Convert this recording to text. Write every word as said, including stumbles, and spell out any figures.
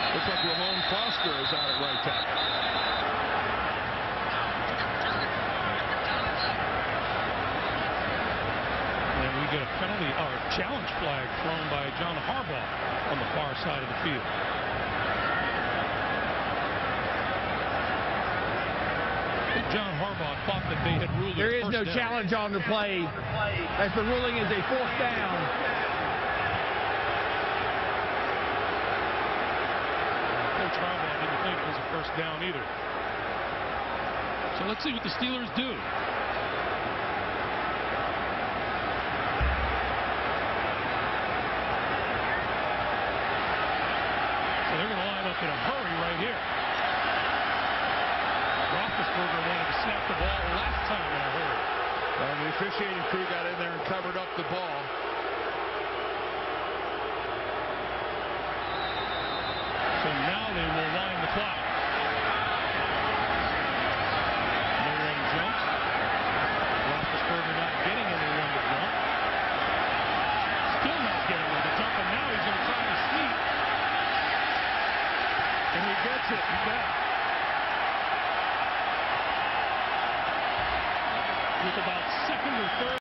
Looks like Ramon Foster is out at right tackle. And we get a penalty or a challenge flag thrown by John Harbaugh on the far side of the field. John Harbaugh thought that they had ruled it. There is no down. challenge on the play, as the ruling is a fourth down. Coach Harbaugh didn't think it was a first down either. So let's see what the Steelers do. So they're going to line up in a hurry right here. Pittsburgh wanted to snap the ball last time in a hurry. Well, the officiating crew got in there and covered up the ball. So now they will line the clock. No one jumps. Roethlisberger not getting anyone to jump. Still not getting one to jump, and now he's going to try to sneak. And he gets it. You bet. With about second or third.